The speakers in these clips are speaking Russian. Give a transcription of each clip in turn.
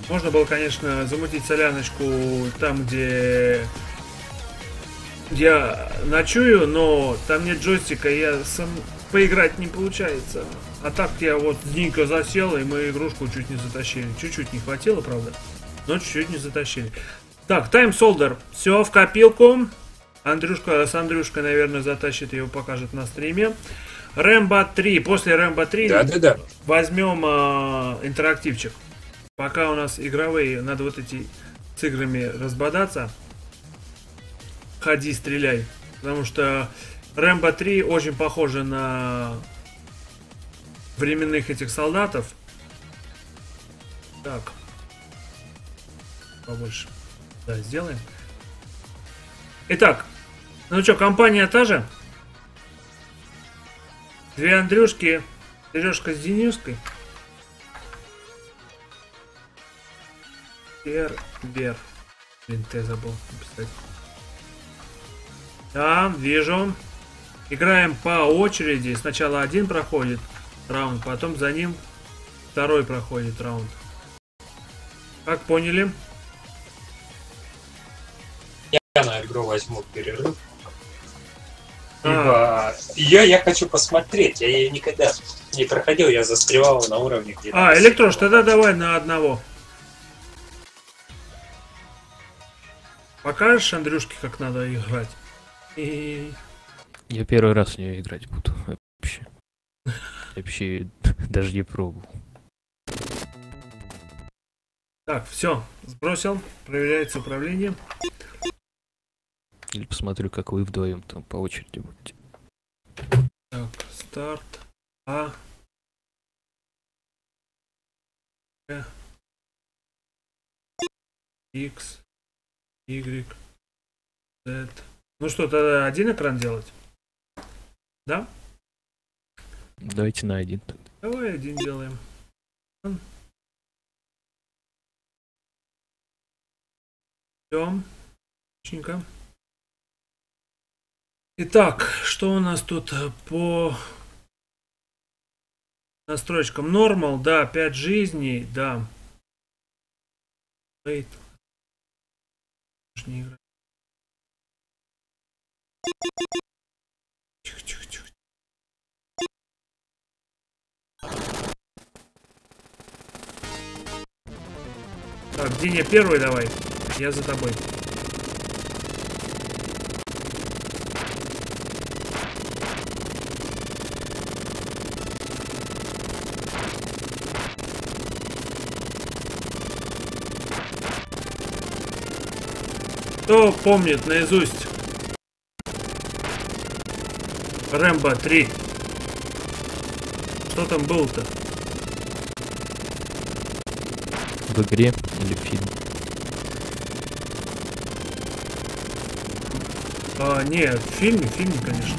Можно было, конечно, замутить соляночку там, где я ночую, но там нет джойстика, и я сам поиграть не получается. А так я вот денька засел, и мы игрушку чуть не затащили. Чуть-чуть не хватило, правда, но чуть-чуть не затащили. Так, таймсолдер. Все в копилку. Андрюшка с Андрюшкой, наверное, затащит, его покажет на стриме. Рэмбо 3. После Рэмбо 3 Да. возьмем интерактивчик. Пока у нас игровые, надо вот эти с играми разбодаться. Ходи, стреляй. Потому что Рэмбо 3 очень похоже на временных этих солдатов. Так. Побольше. Да, сделаем. Итак. Ну что, компания та же? Две Андрюшки. Сережка с Денюшкой. Вер. Блин, ты забыл написать. Да, вижу. Играем по очереди. Сначала один проходит раунд, потом за ним второй проходит раунд. Как поняли? Я на игру возьму перерыв. Ибо я хочу посмотреть. Я ее никогда не проходил, я застревал на уровне где-то. Электрош, тогда давай на одного. Покажешь Андрюшке, как надо играть? Я первый раз в нее играть буду. Вообще даже не пробовал. Так, все, сбросил. Проверяется управление. Или посмотрю, как вы вдвоем там по очереди будете. Так, старт. А. X. Y. Z. Ну что, тогда один экран делать? Да? Давайте на один тогда. Давай один делаем. Ждем. Отличненько. Итак, что у нас тут по настройкам? Нормал, да, 5 жизней, да. Wait. Не играть. Тихо. Так, Диня первый давай. Я за тобой. Кто помнит наизусть Рэмбо 3? Что там было-то? В игре или в фильме? Нет, в фильме, конечно.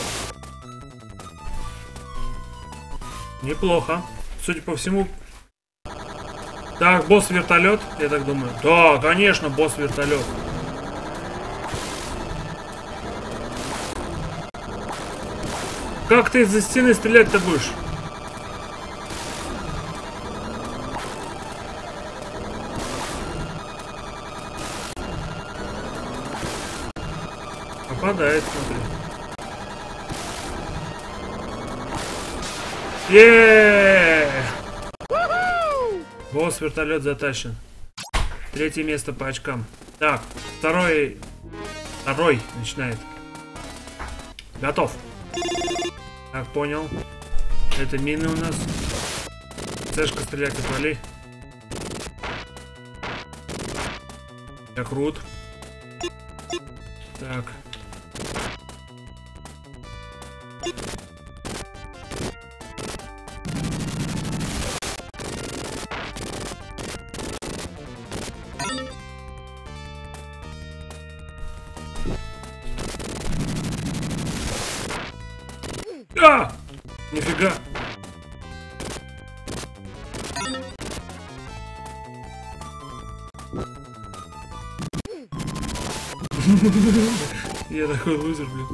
Неплохо. Судя по всему. Так, босс-вертолет, я так думаю. Да, конечно, босс-вертолет. Как ты из-за стены стрелять-то будешь? Попадает, смотри. Босс вертолет затащен. Третье место по очкам. Так, второй начинает. Готов. Так, понял. Это мины у нас. Цешка, стрелять, отвали. Я крут. Так. Нифига. Я такой лузер, блин.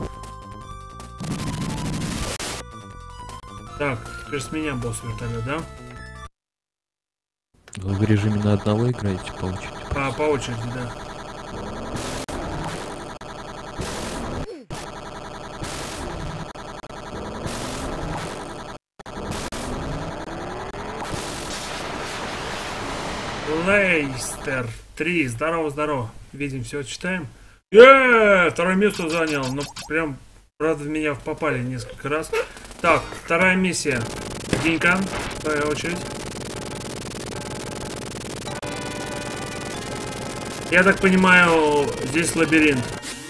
Так, теперь с меня босс вертолет, да? Ну в режиме на одного играете по очереди? А, по очереди, да. Лейстер 3. Здорово, здорово. Видим, все читаем. Второе место занял. Ну, прям, правда, в меня попали несколько раз. Так, вторая миссия. Денькан, твоя очередь. Я так понимаю, здесь лабиринт.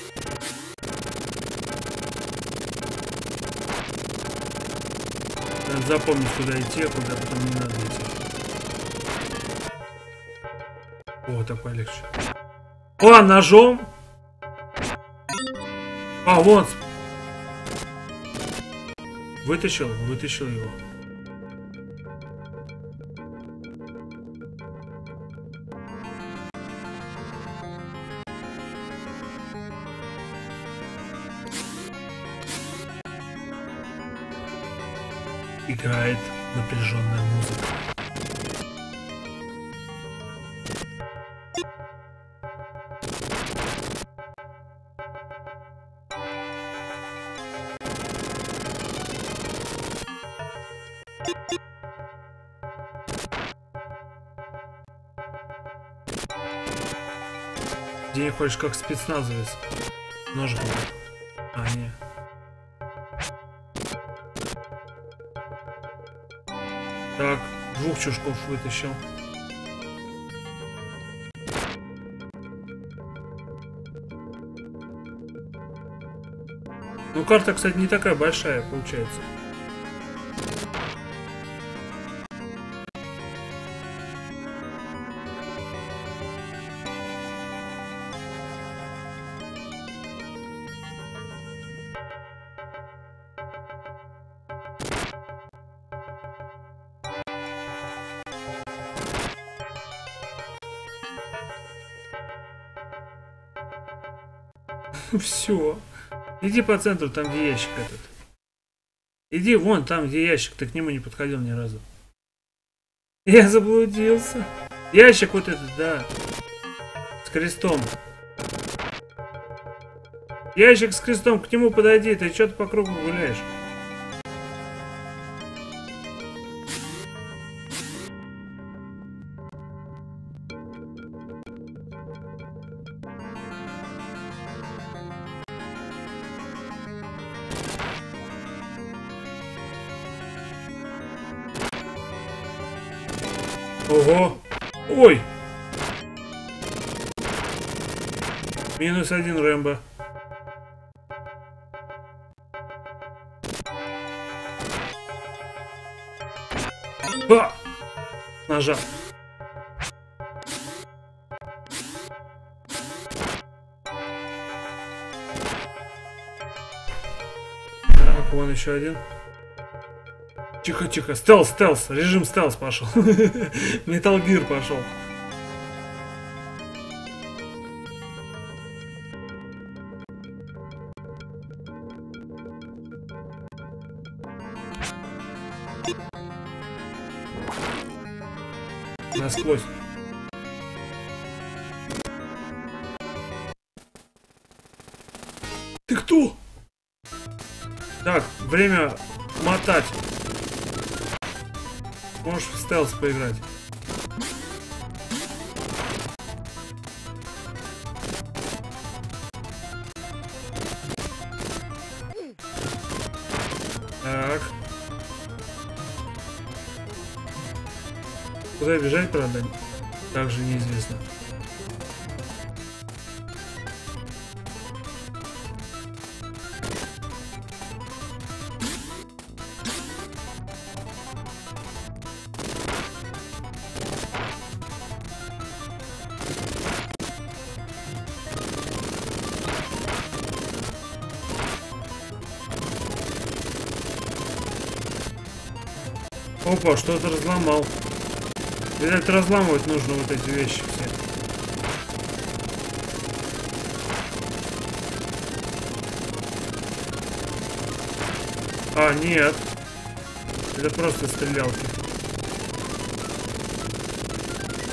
Надо запомнить, куда идти, а куда потом не надо идти. О, так полегче. О, ножом. А, вот. Вытащил его. Играет напряженная музыка. Где хочешь как спецназовец? Ножиком. А, не. Так, 2 чушков вытащил. Ну, карта, кстати, не такая большая получается. Все. Иди по центру, там где ящик этот. Иди вон там, где ящик. Ты к нему не подходил ни разу. Я заблудился. Ящик вот этот, да. С крестом. Ящик с крестом, к нему подойди. Ты что-то по кругу гуляешь. Ого! Ой! -1 Рэмбо. Ба! Нажал. Так, вон еще один. Тихо, тихо. Стелс. Режим стелс пошел. Metal Gear пошел. Насквозь. Ты кто? Так, время мотать. Можешь в стелс поиграть. Так. Куда бежать, правда? Также неизвестно. Опа, что-то разломал. Видать, разламывать нужно вот эти вещи все. А, нет. Это просто стрелялки.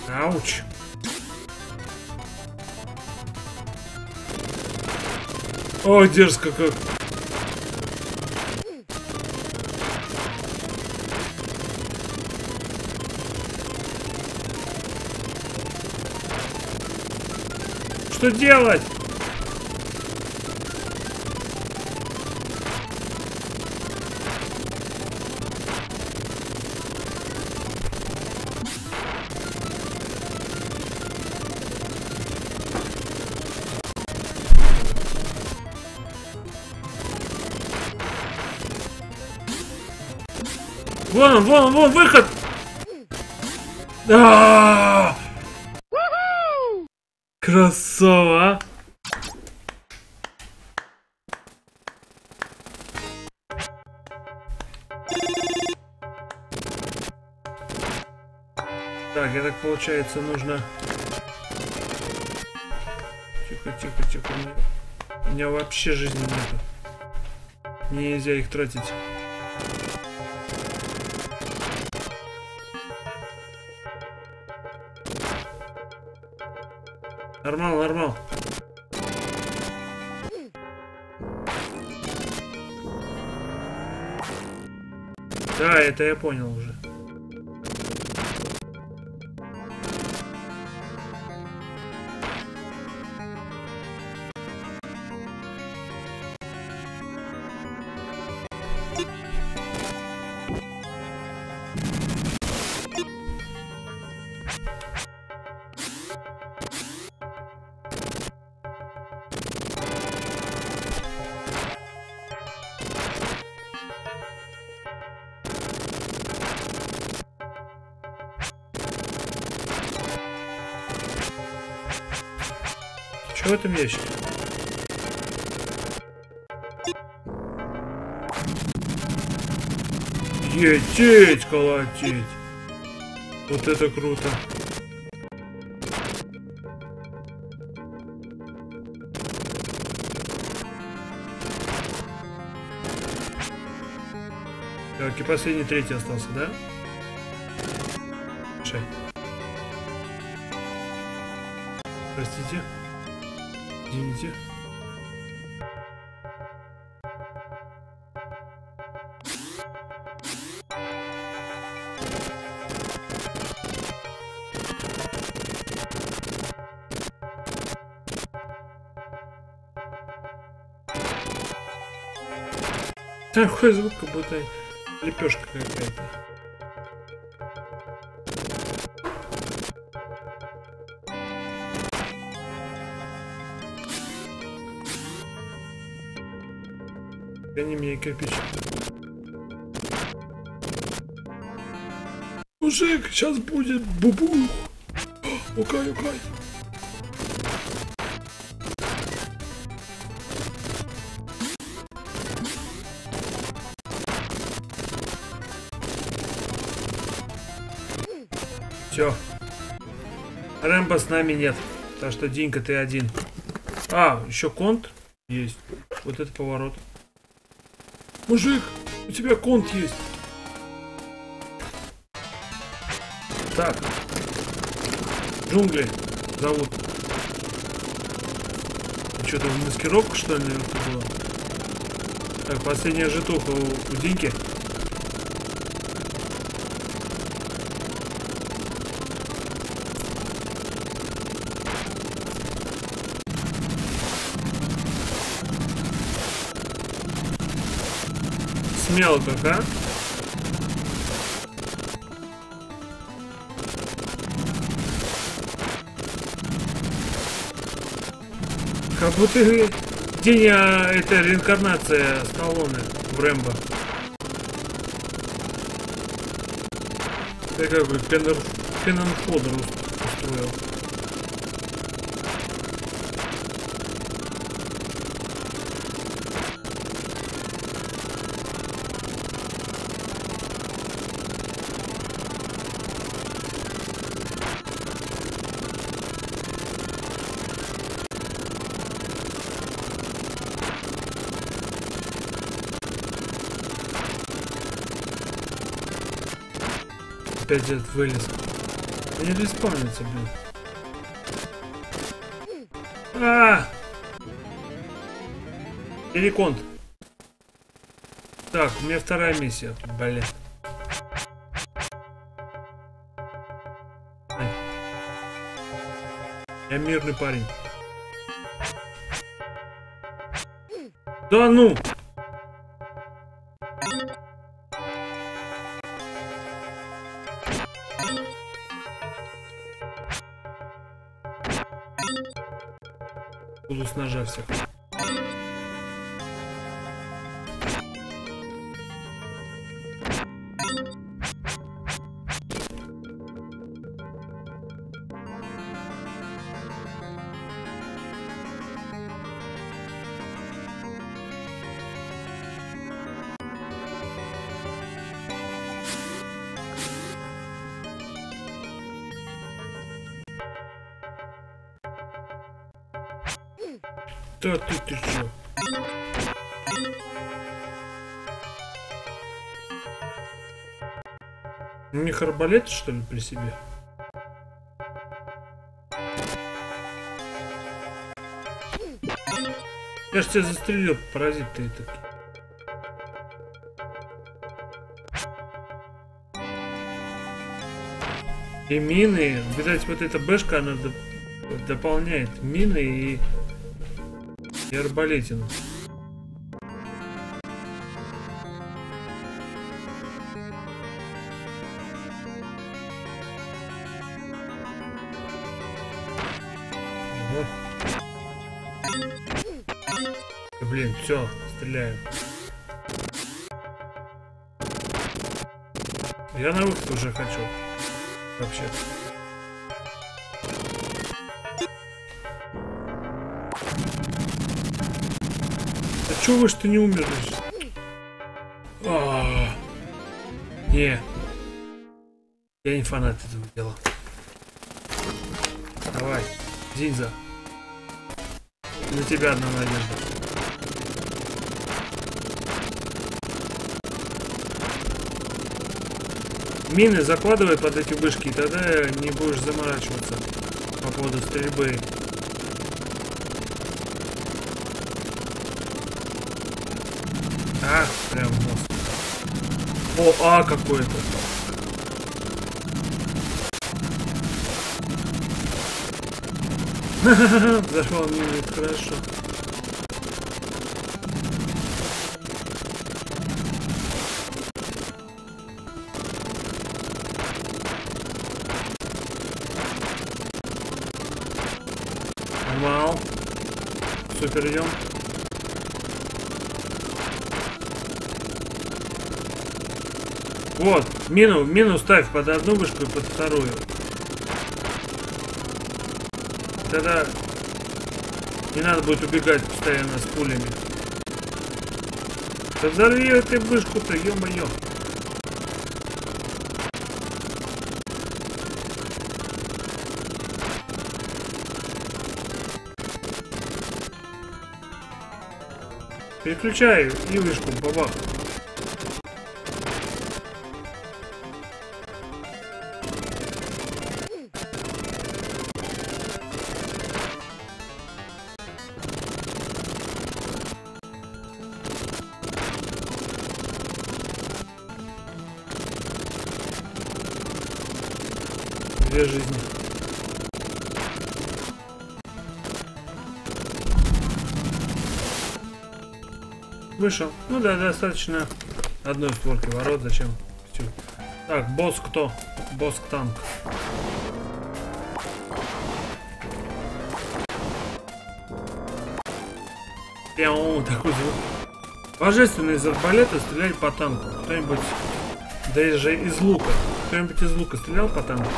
Ауч. О, дерзко как. Что делать? Вон он, вон он, вон выход! А-а-а! Красава! Так, я так получается нужно... Тихо, тихо, тихо. У меня вообще жизни нету. Нельзя их тратить. Нормал, нормал. Да, это я понял уже. Что в этом ящике? Ететь, колотить. Вот это круто. Так, и последний, третий остался, да? Шай. Простите. Извините. Такой звук, как будто лепешка какая-то. Гони мне кирпич. Мужик, сейчас будет бубух. Укай, укай. Все. Рэмбо с нами нет. Так что, Динька, ты один. А, еще конт есть. Вот это поворот. Мужик, у тебя конт есть. Так. Джунгли зовут. Что-то маскировка, что ли, это было? Так, последняя житуха у Диньки. Смело как, а? Как будто день, это реинкарнация Сталлоне в Рэмбо. Я как бы Кеннон-Фодер устроил. Опять этот вылез. Не респавнится, блин. Переконт. Так, у меня вторая миссия, блин. Я мирный парень. Да ну! Буду с ножа всех. Да ты чё? У них арбалеты, что ли, при себе? Я ж тебя застрелил, паразит ты таки. И мины, видать, вот эта бэшка, она дополняет мины и арбалетину. Ого. Блин, все, стреляю. Я на выход уже хочу. Вообще. А чё вы ж ты не умерли? Не. Я не фанат этого дела. Давай, Зинза. На тебя одна надежда. Мины закладывай под эти вышки, и тогда не будешь заморачиваться по поводу стрельбы. Прям в нос. О, какой-то. Взорвал мины, хорошо. Вау. Супер, идем. Вот, мину ставь под одну вышку и под вторую. Тогда не надо будет убегать постоянно с пулями. Да взорви эту вышку-то, ё-моё. Переключаю и вышку, бабах. Две жизни. Вышел. Ну да, достаточно одной створки ворот. Зачем? Все. Так, босс кто? Босс танк. Пяу, такой звук. Божественно из арбалета стреляет по танку. Кто-нибудь даже из лука. Кто-нибудь из лука стрелял по танку?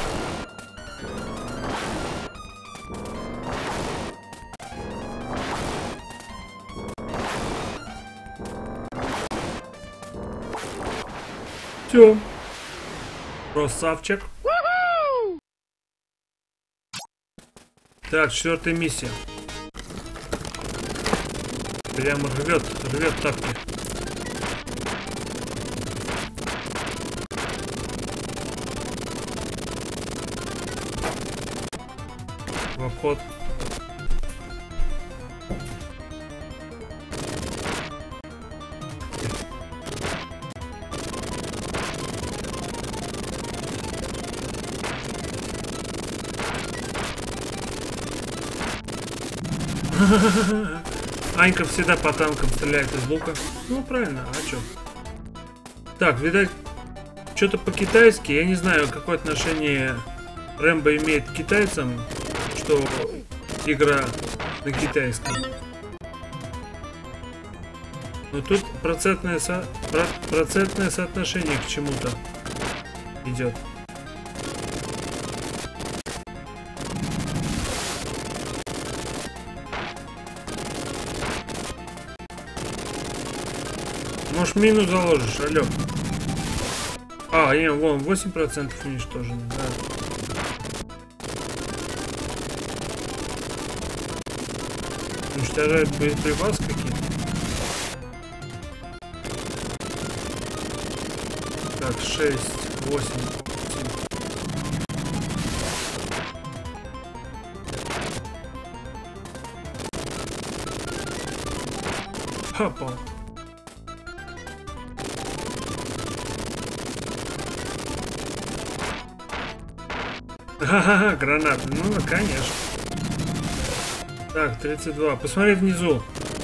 Все. Красавчик. Так, 4-я миссия. Прямо рвет тапки. В обход. Анька всегда по танкам стреляет из лука. Ну правильно, а чё? Так, видать, что-то по-китайски. Я не знаю, какое отношение Рэмбо имеет к китайцам, что игра на китайском. Но тут процентное соотношение к чему-то идет. Может, мину заложишь, алё. А, не, вон, 8% уничтожено, да. Уничтожает боеприпас какие-то. Так, 6, 8, 7. Хапа. Ха-ха-ха, гранаты. Ну, конечно. Так, 32. Посмотри внизу.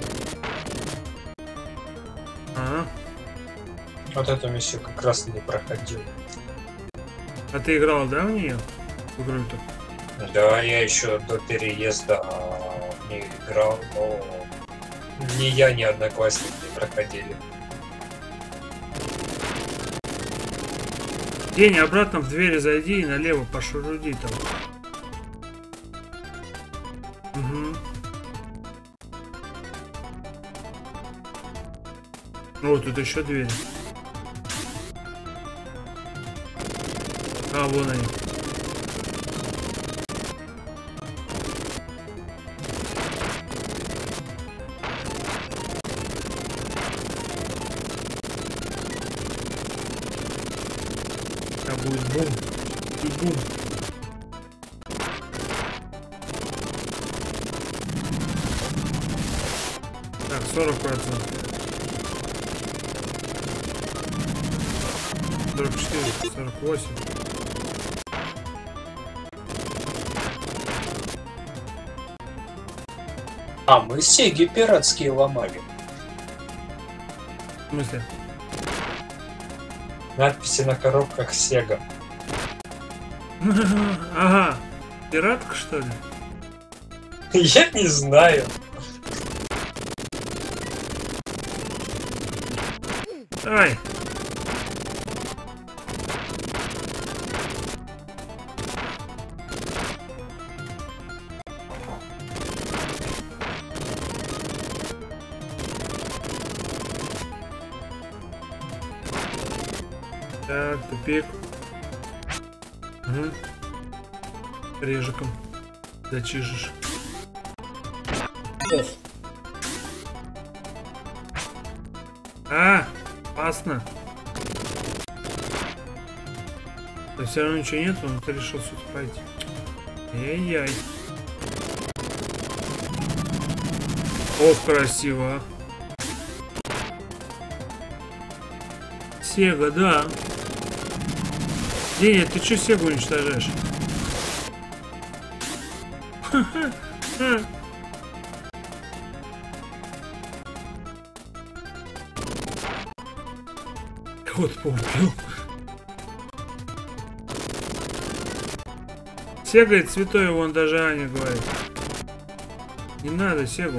Ага. Вот эту миссию как раз не проходил. А ты играл, да, в нее? В игру-то? Да, я еще до переезда не играл, но ни я, ни одноклассник не проходили. День, обратно в двери зайди и налево пошуруди там. Угу. О, тут еще двери. А, вон они. Будет бум и бум. Так, 40%. 44, 48. А мы сеги пиратские ломали. В смысле? Надписи на коробках Sega. Ага. Пиратка, что ли? Я не знаю. Ай. Так, тупик. Угу. Режиком зачижешь. Ох. А, опасно. Да все равно ничего нет, он ты решил сюда пройти. Эй-яй. Ох, красиво. Сега, да. Деня, ты че Сегу уничтожаешь? Кого-то поубил. Сега и святой, вон даже Аня говорит. Не надо Сегу.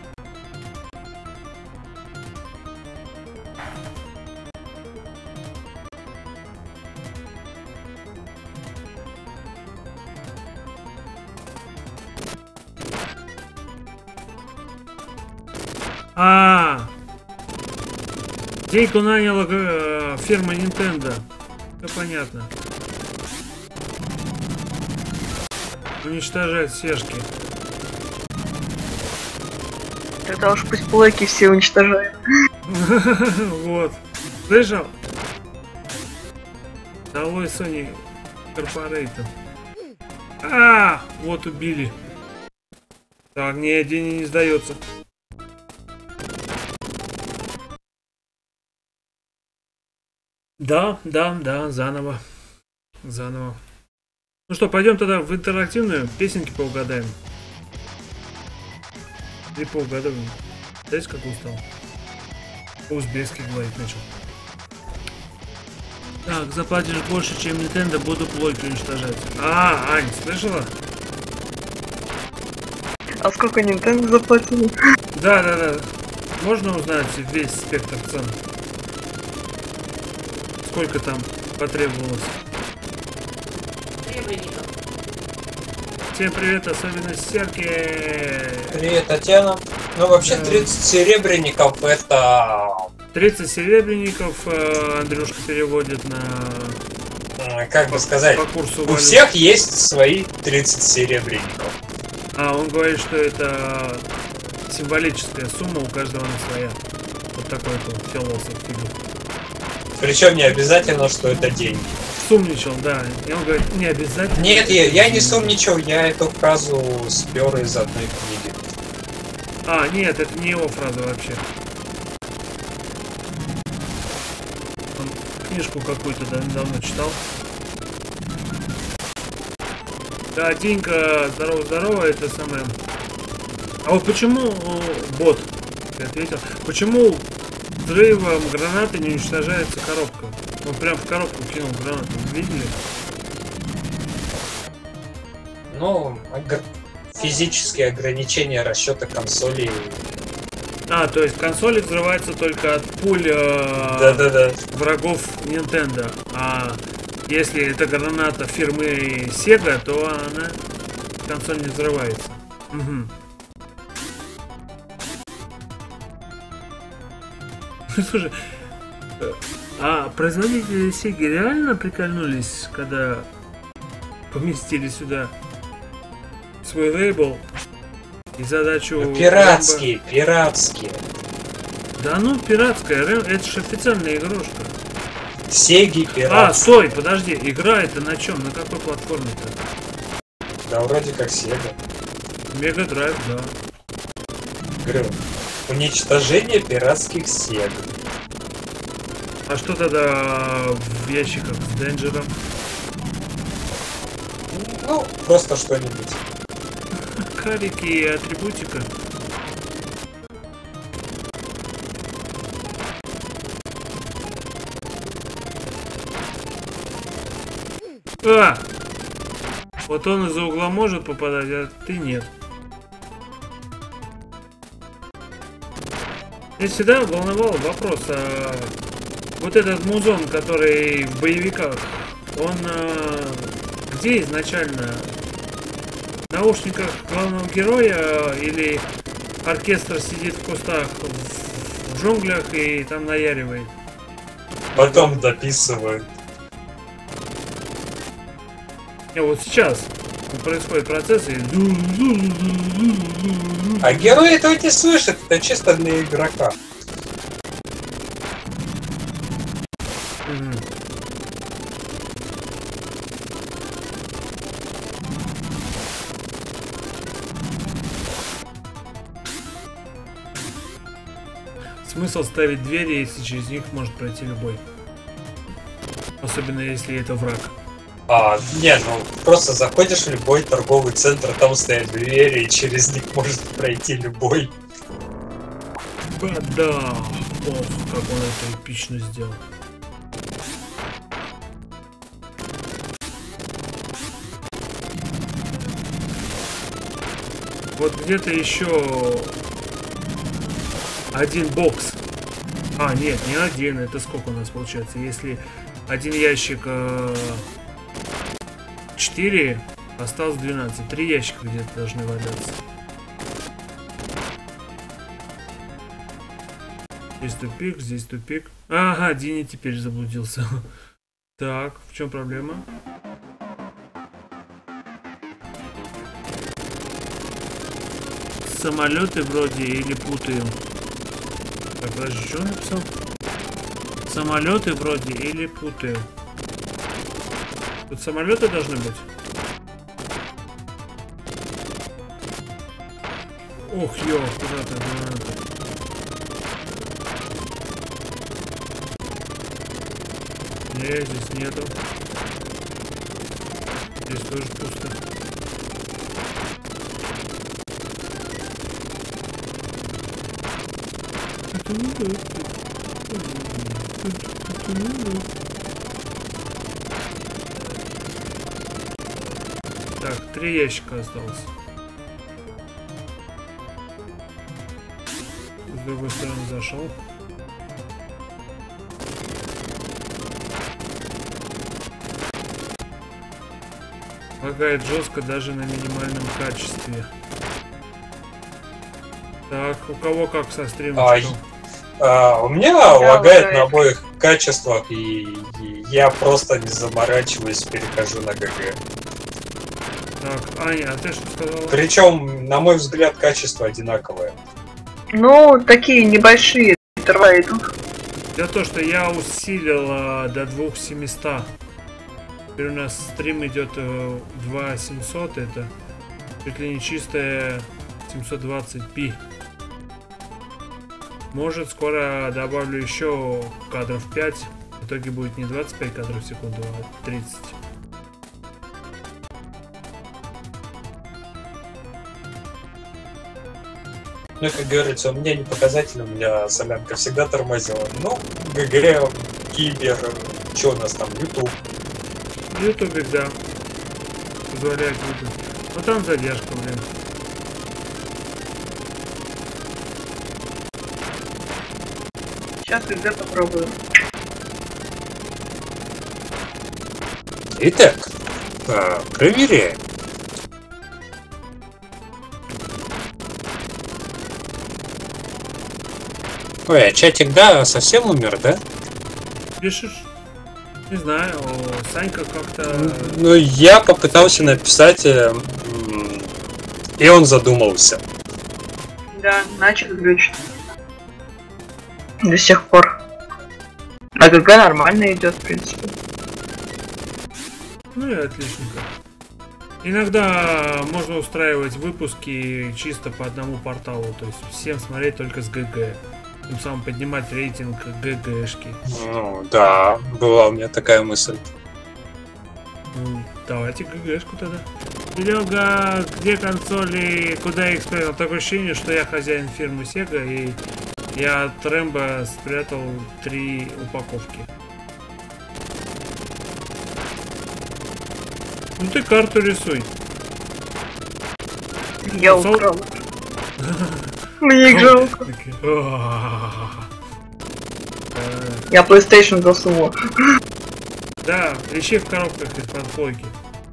Деньку наняла фирма Nintendo. Все понятно. Уничтожать сешки. Тогда уж пусть блоки все уничтожают. Вот. Слышал? Долой Sony Corporation. А, вот убили. Так, не, Дени не сдается. Да, заново. Заново. Ну что, пойдем тогда в интерактивную, песенки поугадаем. И поугадываем. Знаете, как устал? По-узбекски говорить начал. Так, заплатишь больше, чем Nintendo, буду плойки уничтожать. А, Ань, слышала? А сколько Nintendo заплатили? Да. Можно узнать весь спектр цен? Сколько там потребовалось? Серебряников. Всем привет, особенно Серке. Привет, Татьяна. Ну, вообще, 30 серебряников это... 30 серебряников Андрюшка переводит на... Как бы сказать, по курсу у валют. всех есть свои 30 серебряников. А, он говорит, что это символическая сумма, у каждого она своя. Вот такой вот философ фигур. Причем не обязательно, что это деньги. Сумничал, да. И он говорит, не обязательно. Нет, я не сумничал, я эту фразу спер из одной книги. А, нет, это не его фраза вообще. Он книжку какую-то давно читал. Да, Динька, здорово, это самое. А вот почему бот, ты ответил, почему взрывом гранаты не уничтожается коробка? Он прям в коробку кинул гранату, видели? Ну, физические ограничения расчета консоли. А, то есть консоли взрываются только от пуль Да. врагов Nintendo. А если это граната фирмы Sega, то она консоль не взрывается. Угу. Слушай, а производители Sega реально прикольнулись, когда поместили сюда свой лейбл и задачу... Пиратские. Да ну, пиратская, это же официальная игрушка. Сеги А, пиратские. стой, подожди, игра это на чем? На какой платформе-то? Да, вроде как Сега. Мега Драйв, да. Говорю, уничтожение пиратских Сег. А что тогда в ящиках с Денджером? Ну, просто что-нибудь. Карики и атрибутика. А! Вот он из-за угла может попадать, а ты нет. Меня всегда волновал вопрос, а вот этот музон, который в боевиках, он где изначально? В наушниках главного героя или оркестр сидит в кустах в джунглях и там наяривает? Потом дописывают. И вот сейчас происходит процесс и... А герой этого не слышит, это чисто для игрока. Мгм. Смысл ставить двери, если через них может пройти любой. Особенно если это враг. Не, ну просто заходишь в любой торговый центр, там стоят двери, и через них может пройти любой. Да. Ох, как он это эпично сделал. Вот где-то еще один бокс. А, нет, не один. Это сколько у нас получается? Если один ящик 4, осталось 12. 3 ящика где-то должны валяться. Здесь тупик, здесь тупик. Ага, Дини теперь заблудился. Так, в чем проблема? Самолеты вроде или путаем? Так, подожди, что он написал? Самолеты вроде или путаем? Тут самолеты должны быть? Ох, ё, куда ты? Не, здесь нету. Здесь тоже пусто. Так, 3 ящика осталось. С другой стороны зашел. Лагает жестко даже на минимальном качестве. Так, у кого как со стримом? У меня лагает на обоих качествах, и я просто не заморачиваюсь, перехожу на ГГ. Так, Аня, а ты что сказала? Причем, на мой взгляд, качество одинаковое. Ну, такие небольшие интервалы идут. За то, что я усилил до 2700. Теперь у нас стрим идет 2700, это чуть ли не чистая 720p. Может, скоро добавлю еще кадров 5. В итоге будет не 25 кадров в секунду, а 30. Ну, как говорится, у меня не показатель, у меня солянка всегда тормозила. Ну, ГГ, Кибер, что у нас там, YouTube. Ютубик, да. Позволяет YouTube. Но там задержка, блин. Сейчас когда попробую. Итак, проверяем. Ой, а чатик, да, совсем умер, да? Пишешь? Не знаю, Санька как-то... Ну, я попытался написать, и он задумался. Да, начал глючить. До сих пор. А ГГ нормально идет, в принципе. Ну и отличненько. Иногда можно устраивать выпуски чисто по одному порталу, то есть всем смотреть только с ГГ. Тем самым поднимать рейтинг ГГшки. Ну, да, была у меня такая мысль. Ну, давайте ГГшку тогда. Серега, где консоли, куда я их спрятал? Такое ощущение, что я хозяин фирмы Sega, и я от Рэмбо спрятал 3 упаковки. Ну ты карту рисуй. Я украл. Мне их жалко. Я PlayStation засунул. Да, ищи в коробках из-под плойки.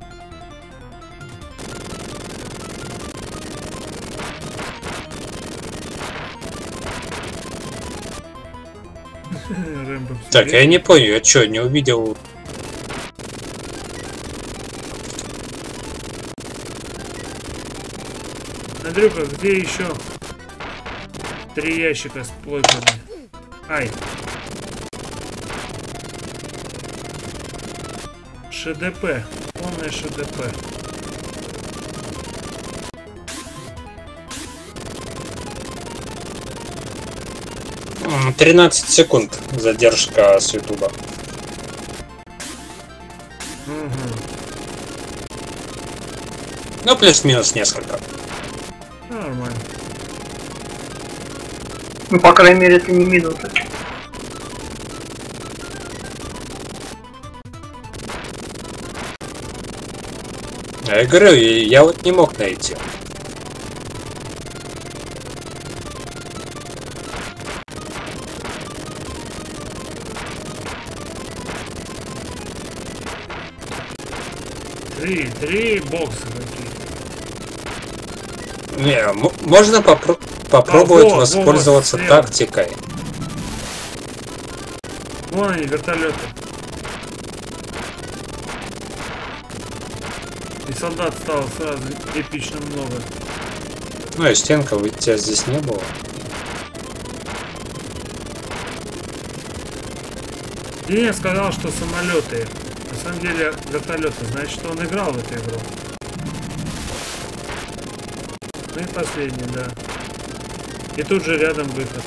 Так, я не понял, я что, не увидел? Андрюха, где еще 3 ящика с плойками? Ай. ШДП. Полное ШДП. М, 13 секунд задержка с Ютуба. Угу. Ну, плюс-минус несколько. Нормально. Ну, по крайней мере, это не минута. Я говорю, я вот не мог найти. Три бокса какие. Не, можно попробовать воспользоваться слева. тактикой. Вон они, вертолеты. И солдат стало сразу эпично много. Ну и стенка, ведь тебя здесь не было. Денис сказал, что самолеты. На самом деле вертолеты. Значит, он играл в эту игру. Ну и последний, да. И тут же рядом выход.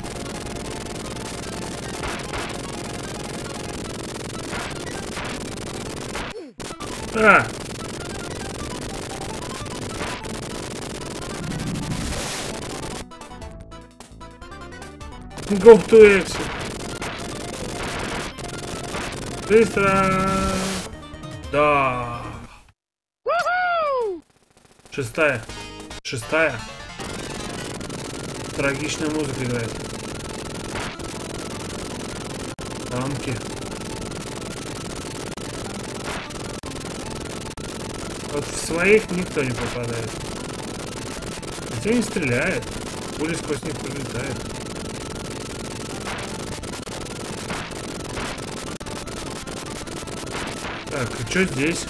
А! Go to exit. Быстро. Да. Шестая. Трагичная музыка играет. Танки. Вот в своих никто не попадает. Хотя не стреляет. Пули сквозь них пролетает. Так, и что здесь?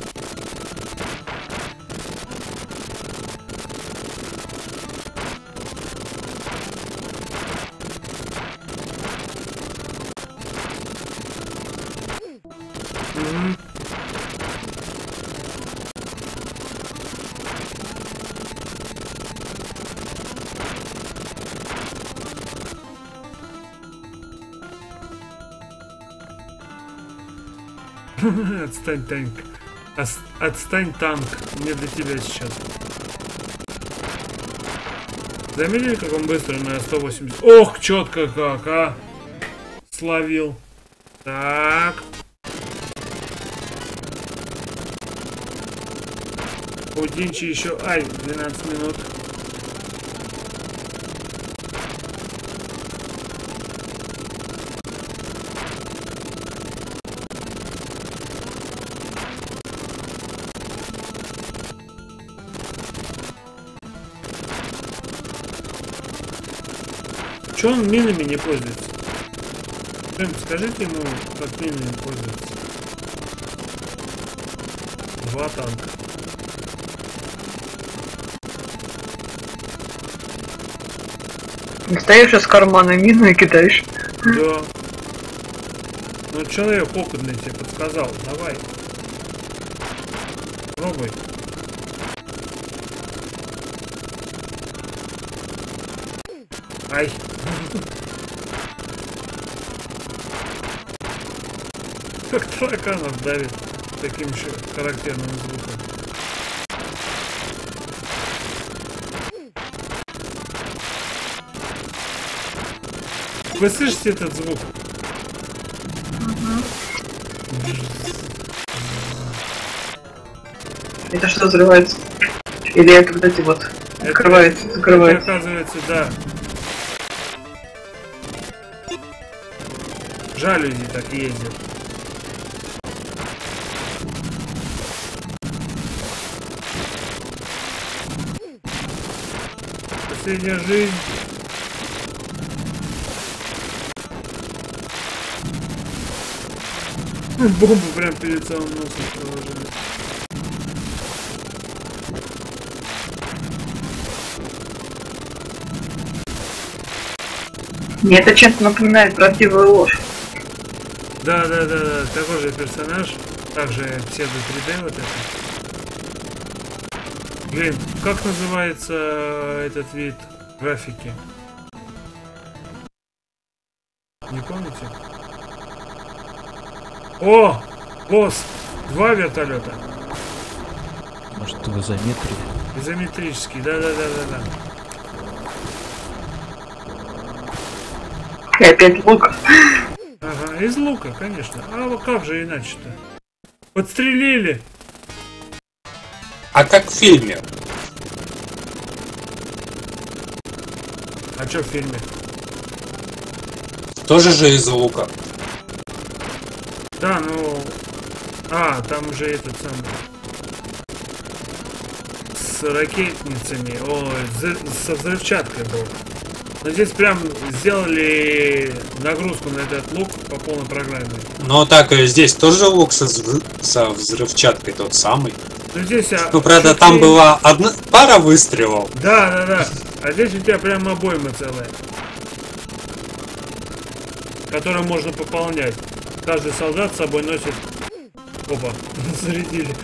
Отстань, танк. Отстань, танк. Не для тебя сейчас. Заметили, как он быстро на 180? Ох, четко как, а! Словил. Так. Паудинчи еще. Ай, 12 минут. Чё он минами не пользуется? Прям скажите ему, как минами пользуется. 2 танка. Достаешь из кармана мину и кидаешь. Да. Ну человек опытный тебе подсказал. Давай. Пробуй. Ай. Как тараканов давит таким еще характерным звуком. Вы слышите этот звук? Это что взрывается? Или это вот эти вот открывается, закрывается? Это, оказывается, да. Жалюзи так ездят. Последняя жизнь. Бомбу прям перед самым носом положили. Мне это чем-то напоминает правдивую ложь. Да, такой же персонаж, также псевдо 3D вот это. Блин, как называется этот вид графики? Не помните? О! Босс! 2 вертолета. Может, в изометрии? Изометрический, да. И опять лук. Ага, из лука, конечно. А вот как же иначе-то? Подстрелили! А как в фильме? А чё в фильме? Тоже же из лука. Да, ну... А, там уже этот самый... С ракетницами, ой, со взрывчаткой был. Но здесь прям сделали нагрузку на этот лук по полной программе. Но так и здесь тоже лук со взрывчаткой тот самый. Ну здесь... Ну, правда, там была одна пара выстрелов. Да. А здесь у тебя прям обойма целая. Которую можно пополнять. Каждый солдат с собой носит... Опа, зарядили.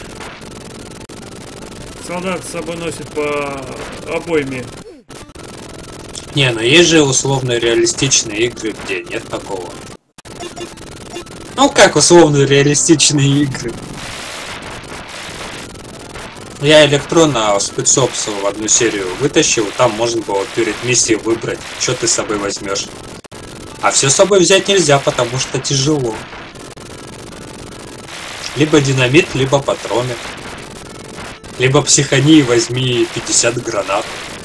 Солдат с собой носит по обойме. Не, ну есть же условно реалистичные игры, где нет такого. Ну как условно реалистичные игры? Я Электрона спецопсу в одну серию вытащил, там можно было перед миссией выбрать, что ты с собой возьмешь. А все с собой взять нельзя, потому что тяжело. Либо динамит, либо патроны. Либо психани и возьми 50 гранат.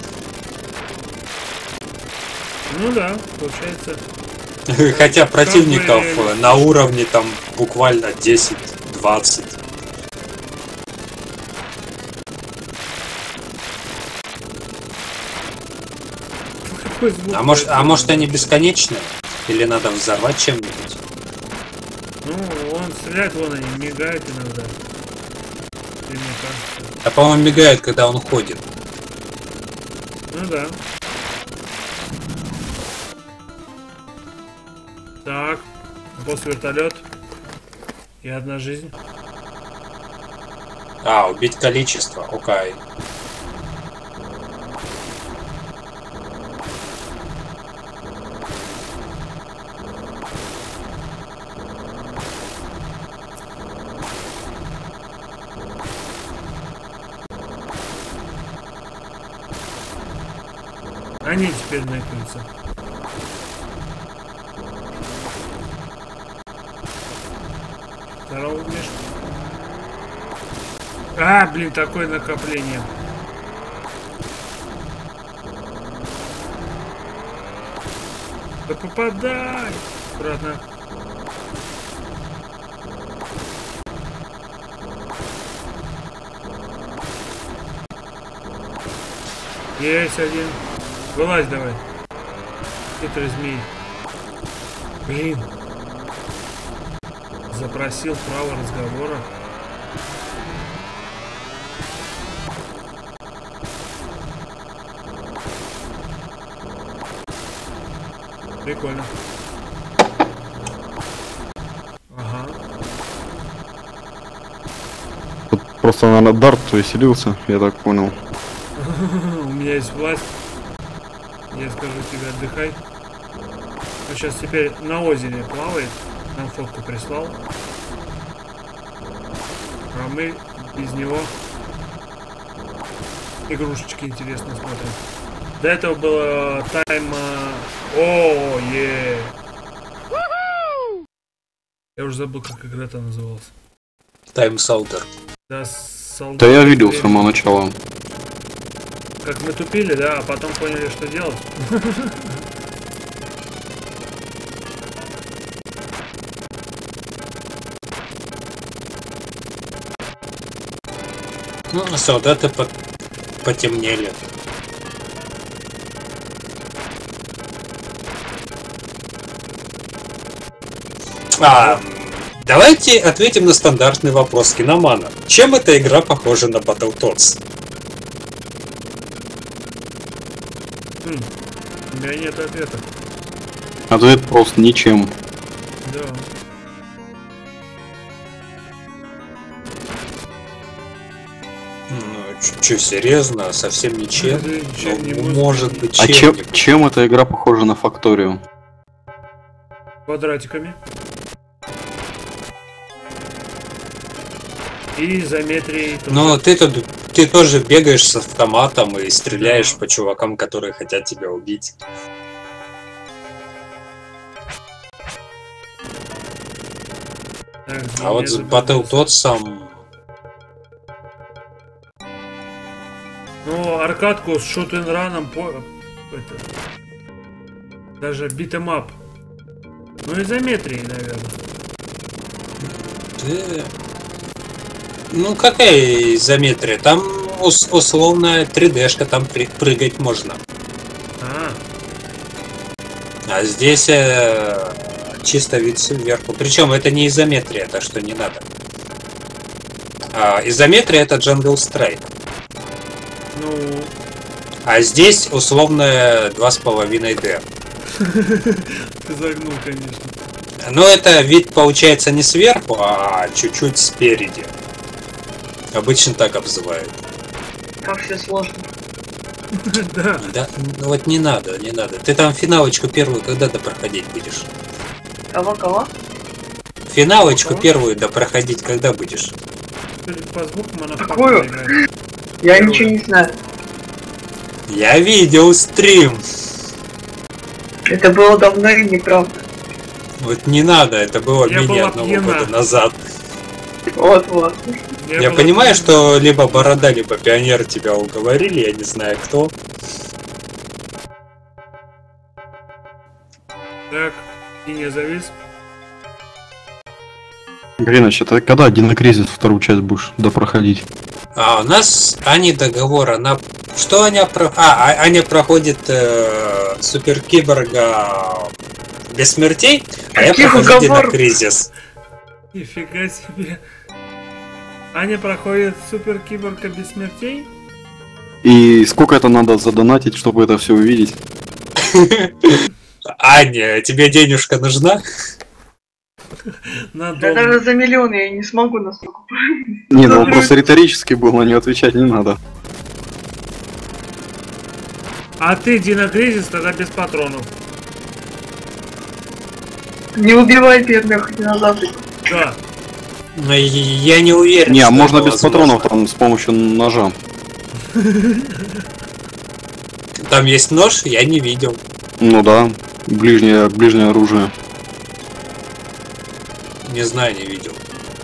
Ну да, получается. Хотя противников на уровне там буквально 10-20. А может они бесконечные? Или надо взорвать чем-нибудь? Ну, он стреляет, вон они мигают иногда. И мне кажется. А по-моему мигает, когда он ходит. Ну да. Так, босс вертолет. И одна жизнь. А, убить количество, окей. Они теперь накрутятся. Второго мешка. А, блин, такое накопление. Да попадай! Аккуратно. Есть один. Вылазь давай. Хитрый змей. Блин. Запросил право разговора. Прикольно. Ага. Тут просто, наверное, Дарт веселился, я так понял. У меня есть власть. Я скажу тебе, отдыхай. Он сейчас теперь на озере плавает. Нам фотку прислал. А мы из него игрушечки интересно смотрим. До этого было тайм... О, е. Я уже забыл, как игра-то называлась. Time Soldier. Да, Да я видел с самого начала. Как мы тупили, да, а потом поняли, что делать. Ну, солдаты потемнели. Давайте ответим на стандартный вопрос Киномана. Чем эта игра похожа на Battletoads? У меня нет ответа. Ответ просто ничем. Да. Че, серьезно? Совсем ничем? Может быть, а чем эта игра похожа на Факторию? Квадратиками. И изометрией. Ну, ты тоже бегаешь с автоматом и стреляешь по чувакам, которые хотят тебя убить. Так, а вот с Battletoads... Ну, аркадку с шут-н-раном даже битэмап. Ну, изометрии, наверное. Ну, какая изометрия? Там условно 3D-шка, там прыгать можно. А здесь чисто вид сверху. Причем это не изометрия, так что не надо. Изометрия это Jungle Strike. Ну... А здесь условно 2,5D. Ты загнул, конечно. Но это вид получается не сверху, а чуть-чуть спереди. Обычно так обзывают. Как все сложно. Да. Да, ну вот не надо, не надо. Ты там финалочку первую когда-то проходить будешь? Кого? Финалочку Кого? первую да проходить когда будешь? Судя по звукам, она в Какую? папу играет. Я Первую. ничего не знаю. Я видел стрим. Это было давно и неправда. Вот не надо, это было Я менее была одного пьяна. года назад. Вот. Я была- понимаю, что либо Борода, либо Пионер тебя уговорили, я не знаю кто. Так, и не завис. Гриныч, это когда Динокризис вторую часть будешь допроходить? А у нас Ани договор, она... Что Аня про... Аня проходит суперкиборга без смертей, а я Каких прохожу уговоров? Динокризис. Нифига себе. Аня проходит супер киборга без смертей? И сколько это надо задонатить, чтобы это все увидеть? Аня, тебе денежка нужна? На Да дом. даже за миллион я не смогу настолько. Не, ну вопрос риторический был, на него отвечать не надо. А ты, Динокризис, тогда без патронов. Не убивай бедных динозавров. Да. Но я не уверен. Не, а что можно это без возможно. патронов, там, с помощью ножа. Там есть нож, я не видел. Ну да, ближнее оружие. Не знаю, не видел.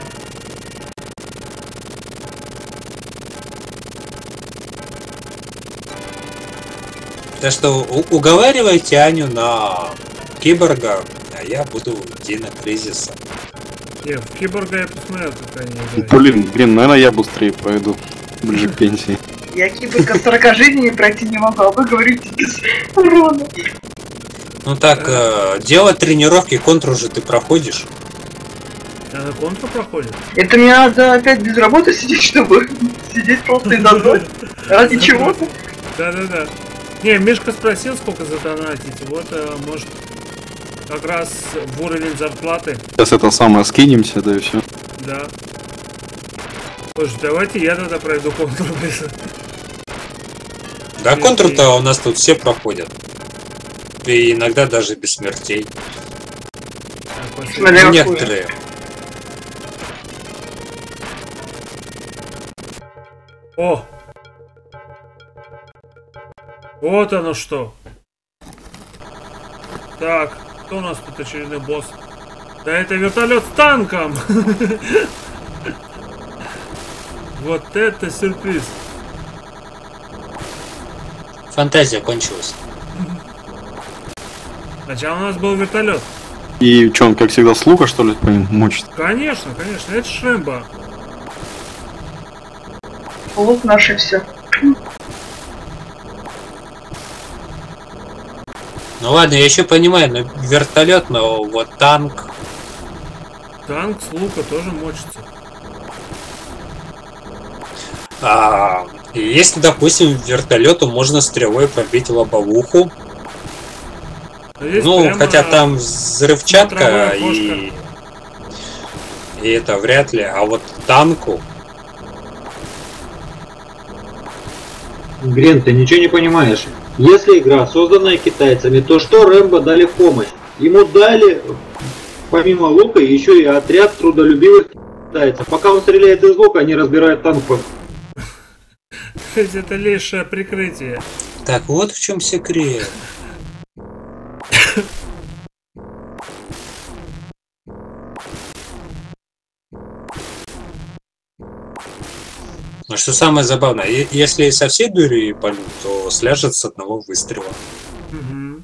Так что уговаривайте Аню на киборга, а я буду Динокризиса. Не, в киборга я посмотрел, как они играют. Блин, наверное, я быстрее пройду. Ближе к пенсии. Я киборга 40 жизней пройти не могу, а вы говорите без урона. Ну так, дело тренировки, контур же ты проходишь. Она контру проходит? Это мне надо опять без работы сидеть, чтобы сидеть просто и задать. Ради чего-то. Да. Не, Мишка спросил, сколько задонатить. Вот, может, как раз в уровень зарплаты. Сейчас это самое скинемся, да и все. Да. Слушай, давайте я тогда пройду контру без... Да, контур-то у нас тут все проходят. И иногда даже без смертей. Так, пошли. Смотря какую. Некоторые. О! Вот оно что. Так, кто у нас тут очередной босс? Да это вертолет с танком! Вот это сюрприз. Фантазия кончилась. Сначала у нас был вертолет. И что, он, как всегда, с лука, что ли, по ним мочит? Конечно, это Шрембо. Лук наше все. Ну ладно, я еще понимаю, но вертолет, но вот танк. Танк с лука тоже мочится. И если, допустим, вертолету можно стрелой пробить лобовуху, А здесь ну, прямо хотя там взрывчатка смотровое и это вряд ли, а вот танку. Грен, ты ничего не понимаешь. Если игра созданная китайцами, то что Рэмбо дали в помощь? Ему дали, помимо лука, еще и отряд трудолюбивых китайцев. Пока он стреляет из лука, они разбирают танк. То есть это лишь прикрытие. Так, вот в чем секрет. Но что самое забавное, если со всей дури палют, то сляжет с одного выстрела. Угу.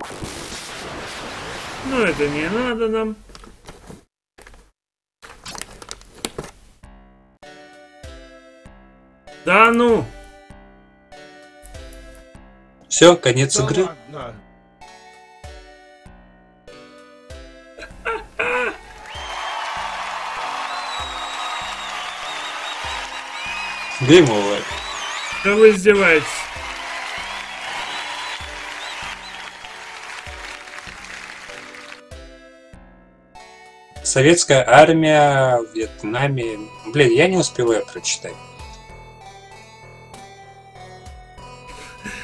Ну это не надо нам. Да ну! Все, конец игры. Game over. Да вы издеваетесь. Советская армия в Вьетнаме. Блин, я не успеваю прочитать.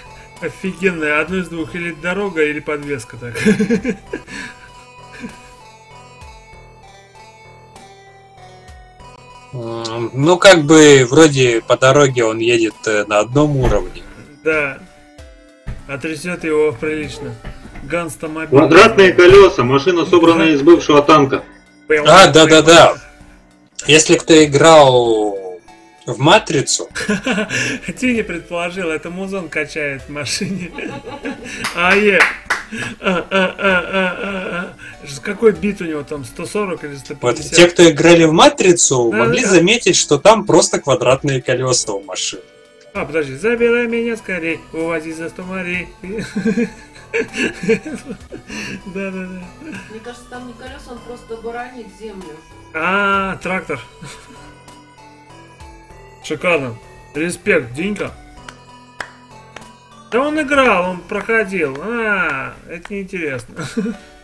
Офигенная, одно из двух, или дорога, или подвеска так. Ну, как бы, вроде по дороге он едет на одном уровне. Да. А трясет его прилично. Ганстомобиль. Квадратные колеса, машина, собранная из бывшего танка. А, да-да-да. Если кто играл в Матрицу... Ты не предположил, это музон качает в машине. Какой бит у него там, 140 или 150? Вот те, кто играли в Матрицу, могли заметить, что там просто квадратные колеса у машины. А, подожди, забирай меня скорей, увози за 100 морей. Да-да-да. Мне кажется, там не колеса, он просто баранит землю. А, трактор. Шикарно. Респект, Динька. Да он играл, он проходил. А, это неинтересно.